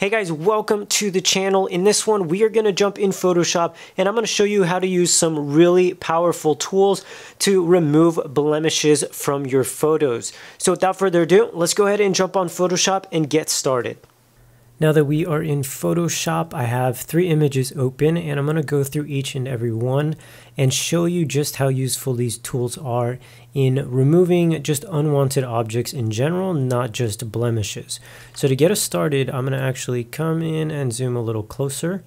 Hey guys, welcome to the channel. In this one, we are going to jump in Photoshop and I'm going to show you how to use some really powerful tools to remove blemishes from your photos. So without further ado, let's go ahead and jump on Photoshop and get started. Now that we are in Photoshop, I have 3 images open and I'm going to go through each and every one and show you just how useful these tools are in removing just unwanted objects in general, not just blemishes. So to get us started, I'm going to actually come in and zoom a little closer.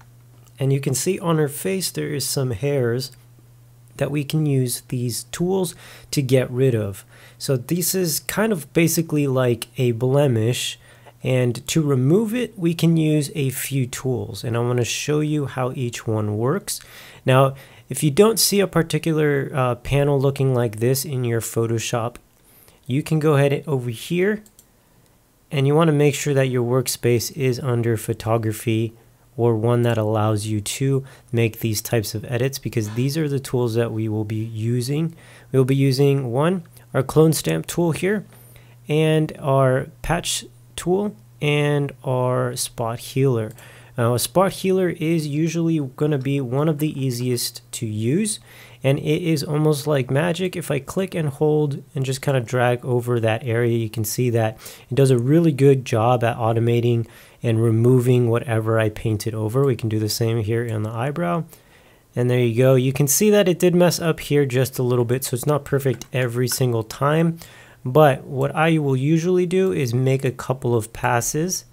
And you can see on her face there is some hairs that we can use these tools to get rid of. So this is kind of basically like a blemish. And to remove it, we can use a few tools, and I want to show you how each one works. Now, if you don't see a particular panel looking like this in your Photoshop, you can go ahead over here, and you want to make sure that your workspace is under photography or one that allows you to make these types of edits, because these are the tools that we will be using. We will be using our clone stamp tool here, and our patch tool and our spot healer. Now a spot healer is usually going to be one of the easiest to use, and it is almost like magic. If I click and hold and just kind of drag over that area, you can see that it does a really good job at automating and removing whatever I painted over. We can do the same here on the eyebrow, and there you go. You can see that it did mess up here just a little bit, so it's not perfect every single time. But what I will usually do is make a couple of passes,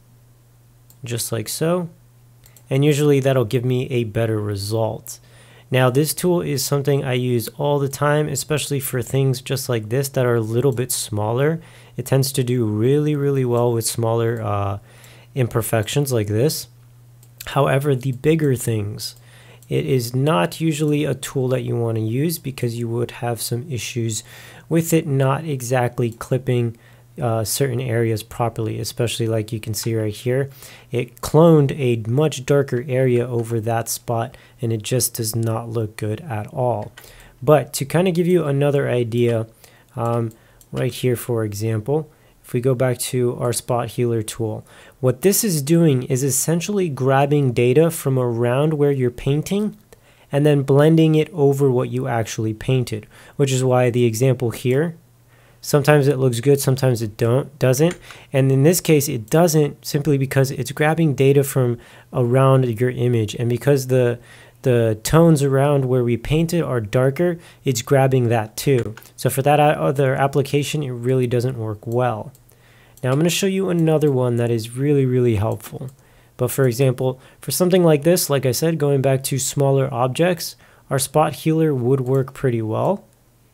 just like so, and usually that'll give me a better result. Now this tool is something I use all the time, especially for things just like this that are a little bit smaller. It tends to do really well with smaller imperfections like this. However, the bigger things, it is not usually a tool that you want to use, because you would have some issues with it not exactly clipping certain areas properly, especially like you can see right here. It cloned a much darker area over that spot, and it just does not look good at all. But to kind of give you another idea, right here, for example, if we go back to our spot healer tool, what this is doing is essentially grabbing data from around where you're painting and then blending it over what you actually painted, which is why the example here, sometimes it looks good, sometimes it doesn't. And in this case, it doesn't, simply because it's grabbing data from around your image. And because the tones around where we painted are darker, it's grabbing that too. So for that other application, it really doesn't work well. Now I'm going to show you another one that is really helpful. But for example, for something like this, like I said, going back to smaller objects, our spot healer would work pretty well.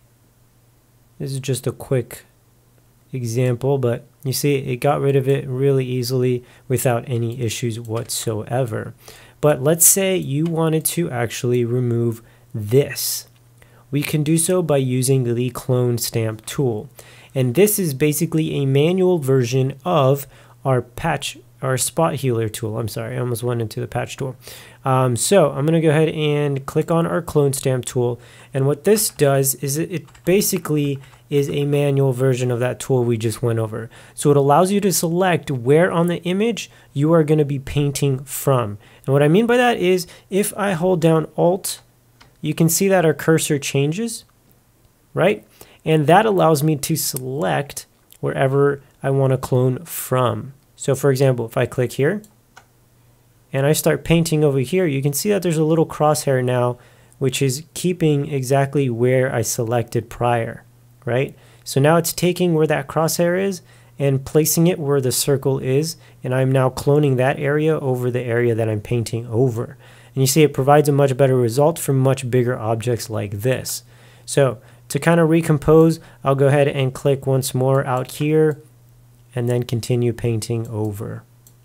This is just a quick example, but you see it got rid of it really easily without any issues whatsoever. But let's say you wanted to actually remove this. We can do so by using the clone stamp tool. And this is basically a manual version of our spot healer tool. I'm sorry, I almost went into the patch tool. So I'm going to go ahead and click on our clone stamp tool. And what this does is it basically is a manual version of that tool we just went over. So it allows you to select where on the image you are going to be painting from. And what I mean by that is, if I hold down Alt, you can see that our cursor changes, right? And that allows me to select wherever I want to clone from. So for example, if I click here and I start painting over here, you can see that there's a little crosshair now, which is keeping exactly where I selected prior, right? So now it's taking where that crosshair is and placing it where the circle is, and I'm now cloning that area over the area that I'm painting over. And you see it provides a much better result for much bigger objects like this. So to kind of recompose, I'll go ahead and click once more out here and then continue painting over.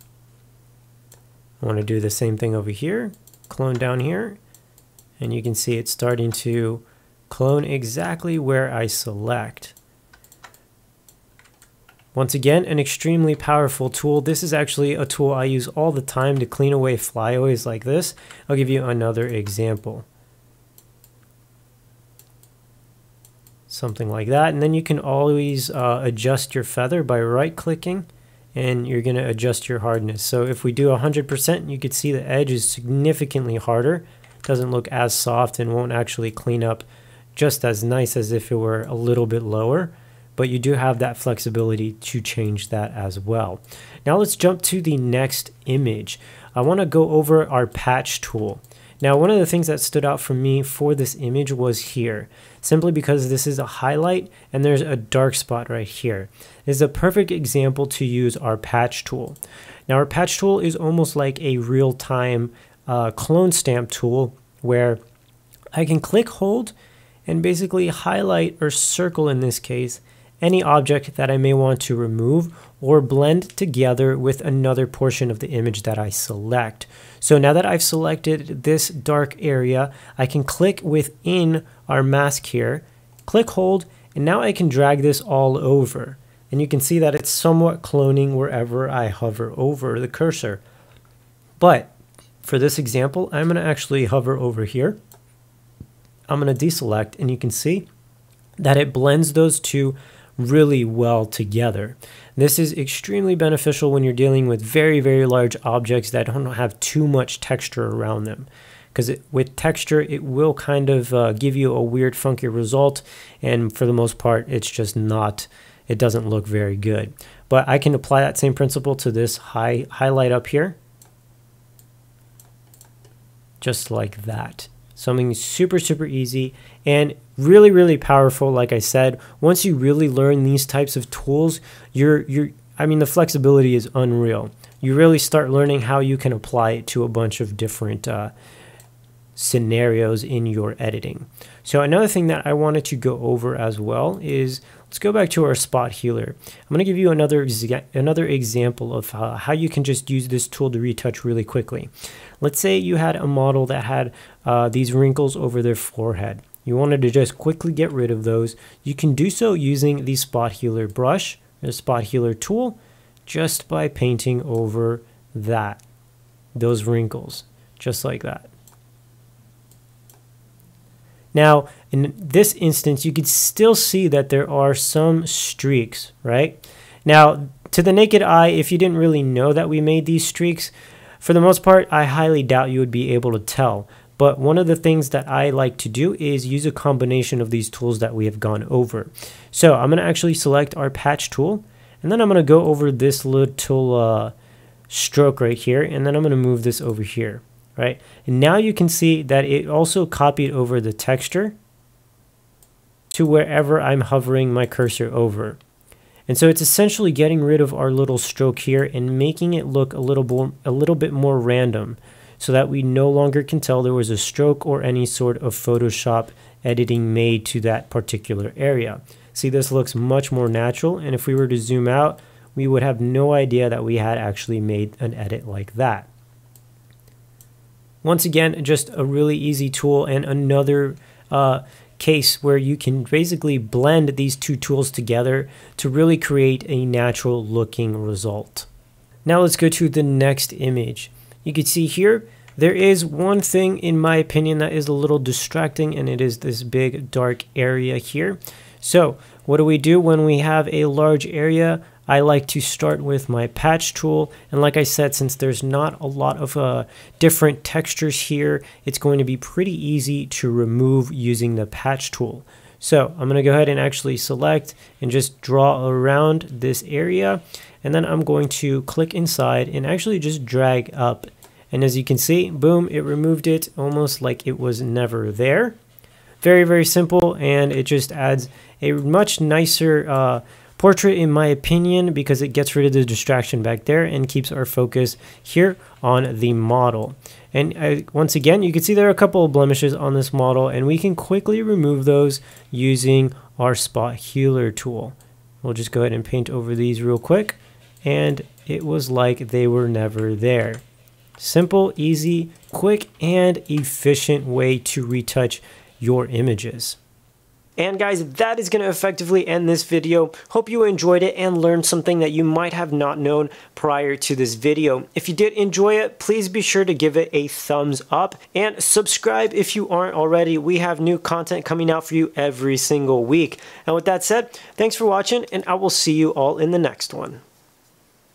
I want to do the same thing over here, clone down here, and you can see it's starting to clone exactly where I select. Once again, an extremely powerful tool. This is actually a tool I use all the time to clean away flyaways like this. I'll give you another example. Something like that, and then you can always adjust your feather by right-clicking and you're going to adjust your hardness. So if we do 100%, you can see the edge is significantly harder. It doesn't look as soft and won't actually clean up just as nice as if it were a little bit lower. But you do have that flexibility to change that as well. Now let's jump to the next image. I want to go over our patch tool. Now, one of the things that stood out for me for this image was here, simply because this is a highlight and there's a dark spot right here. This is a perfect example to use our patch tool. Now, our patch tool is almost like a real-time clone stamp tool where I can click hold and basically highlight or circle, in this case, any object that I may want to remove or blend together with another portion of the image that I select. So now that I've selected this dark area, I can click within our mask here, click hold, and now I can drag this all over. And you can see that it's somewhat cloning wherever I hover over the cursor. But for this example, I'm going to actually hover over here. I'm going to deselect, and you can see that it blends those two really well together. This is extremely beneficial when you're dealing with very, very large objects that don't have too much texture around them. Because with texture, it will kind of give you a weird, funky result. And for the most part, it's just not, it doesn't look very good. But I can apply that same principle to this highlight up here. Just like that. Something super, super easy and really, really powerful. Like I said, once you really learn these types of tools, I mean, the flexibility is unreal. You really start learning how you can apply it to a bunch of different scenarios in your editing. So another thing that I wanted to go over as well is, let's go back to our spot healer. I'm going to give you another example of how you can just use this tool to retouch really quickly. Let's say you had a model that had these wrinkles over their forehead. You wanted to just quickly get rid of those. You can do so using the spot healer brush, the spot healer tool, just by painting over those wrinkles, just like that. Now, in this instance, you can still see that there are some streaks, right? Now, to the naked eye, if you didn't really know that we made these streaks, for the most part, I highly doubt you would be able to tell. But one of the things that I like to do is use a combination of these tools that we have gone over. So I'm going to actually select our patch tool, and then I'm going to go over this little stroke right here, and then I'm going to move this over here. Right, and now you can see that it also copied over the texture to wherever I'm hovering my cursor over. And so it's essentially getting rid of our little stroke here and making it look a little bit more random, so that we no longer can tell there was a stroke or any sort of Photoshop editing made to that particular area. See, this looks much more natural, and if we were to zoom out, we would have no idea that we had actually made an edit like that. Once again, just a really easy tool, and another case where you can basically blend these two tools together to really create a natural looking result. Now let's go to the next image. You can see here, there is one thing in my opinion that is a little distracting, and it is this big dark area here. So what do we do when we have a large area? I like to start with my patch tool, and like I said, since there's not a lot of different textures here, it's going to be pretty easy to remove using the patch tool. So I'm going to go ahead and actually select and just draw around this area, and then I'm going to click inside and actually just drag up. And as you can see, boom, it removed it almost like it was never there. Very, very simple, and it just adds a much nicer portrait in my opinion, because it gets rid of the distraction back there and keeps our focus here on the model. And once again, you can see there are a couple of blemishes on this model, and we can quickly remove those using our spot healer tool. We'll just go ahead and paint over these real quick, and it was like they were never there. Simple, easy, quick, and efficient way to retouch your images. And guys, that is going to effectively end this video. Hope you enjoyed it and learned something that you might have not known prior to this video. If you did enjoy it, please be sure to give it a thumbs up and subscribe if you aren't already. We have new content coming out for you every single week. And with that said, thanks for watching, and I will see you all in the next one.